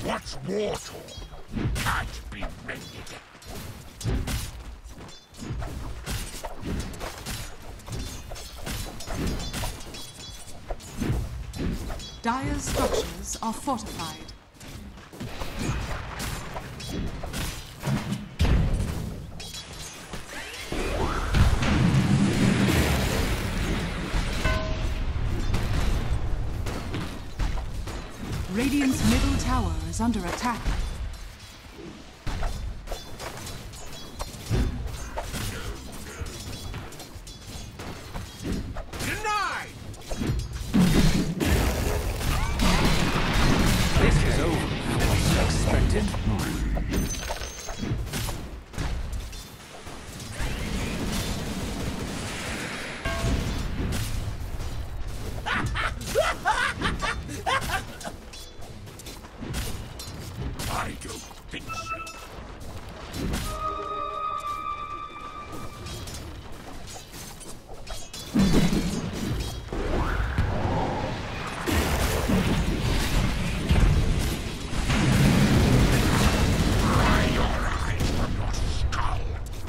What's mortal can't be mended. Dire's structures are fortified. Radiant's middle tower is under attack. Denied! This is over. I wasn't expected. I don't think so. Pry your eyes from your skull.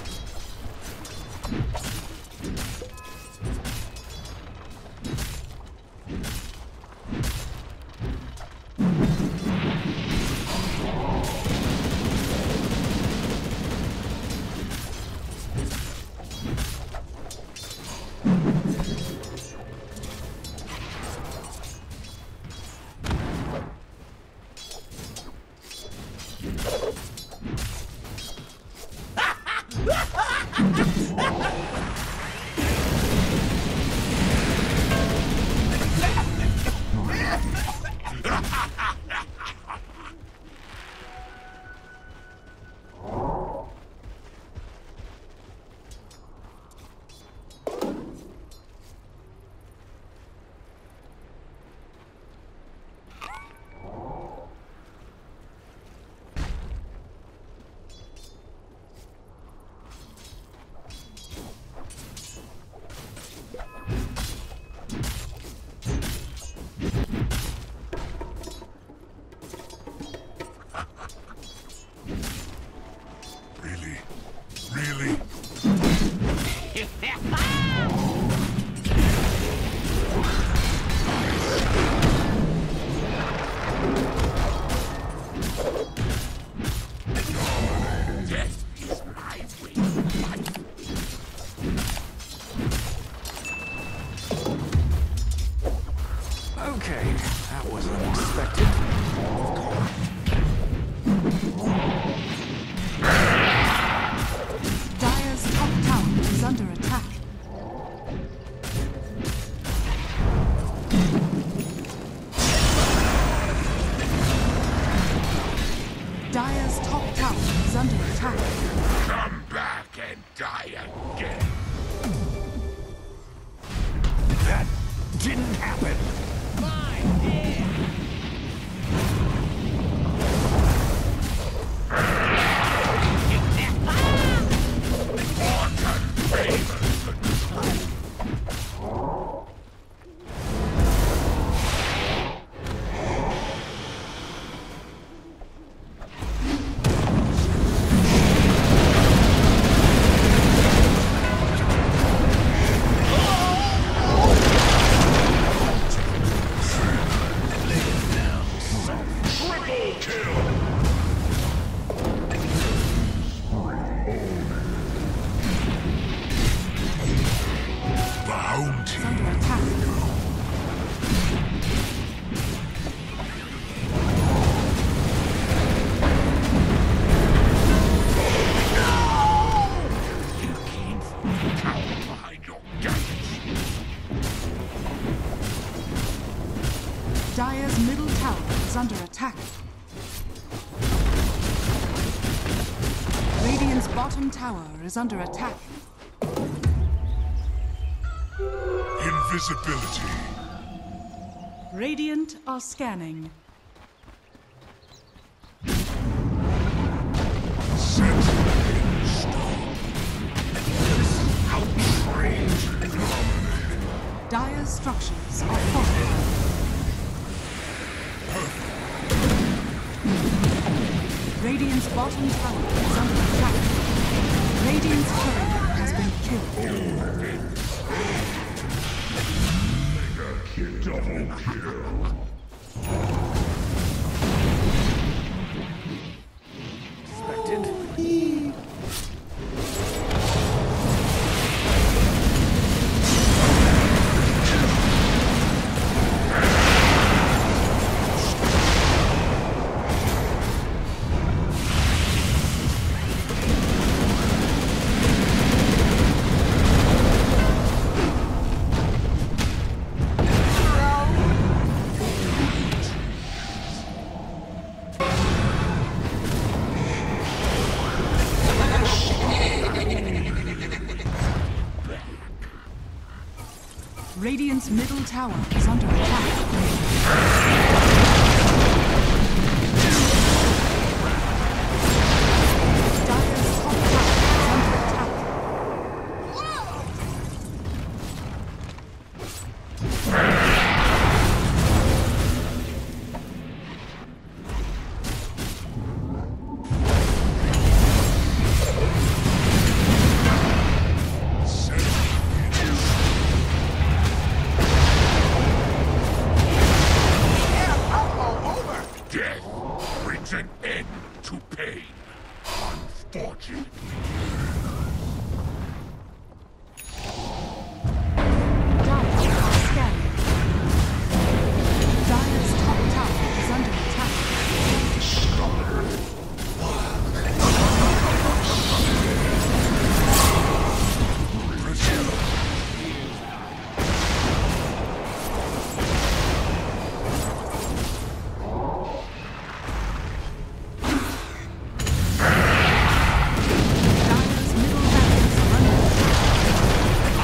Really? Death is my way of life. Okay, that was unexpected. Dire's top tower is under attack. Dire's top tower is under attack. Come back and die again. That didn't happen. Dire's middle tower is under attack. Radiant's bottom tower is under attack. Invisibility. Radiant are scanning. Set in stone. Outrage. Dire's structures are fortified. Perfect. Radiant's bottom tower is under attack. Radiant's turret has been killed. Double kill. Expected. Radiant's middle tower is under attack. Dire's top tower is under attack. Death brings an end to pain. Unfortunately. Dire are scanning. Dire's top tower is under attack. Dire's middle barracks are under attack.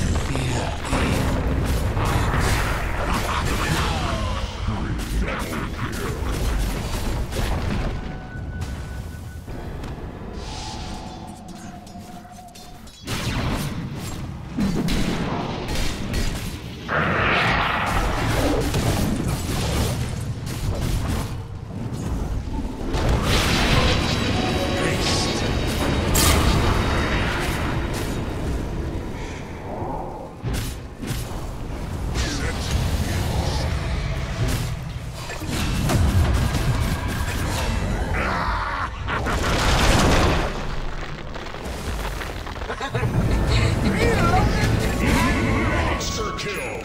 Monster kill.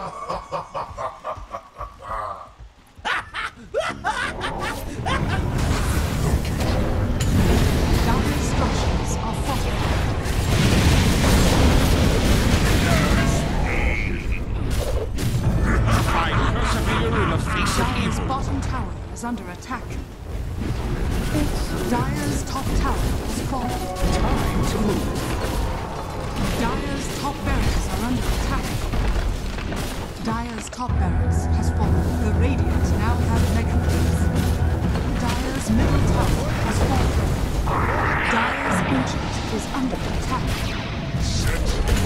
Dire's structures are fortified. I persevere in the face of Dire's evil. bottom tower is under attack. Dire's top tower is falling. Time to move. Dire's top barracks are under attack. Dire's top barracks has fallen. The Radiant now have mega plates. Dire's middle tower has fallen. Dire's ancient is under attack. Set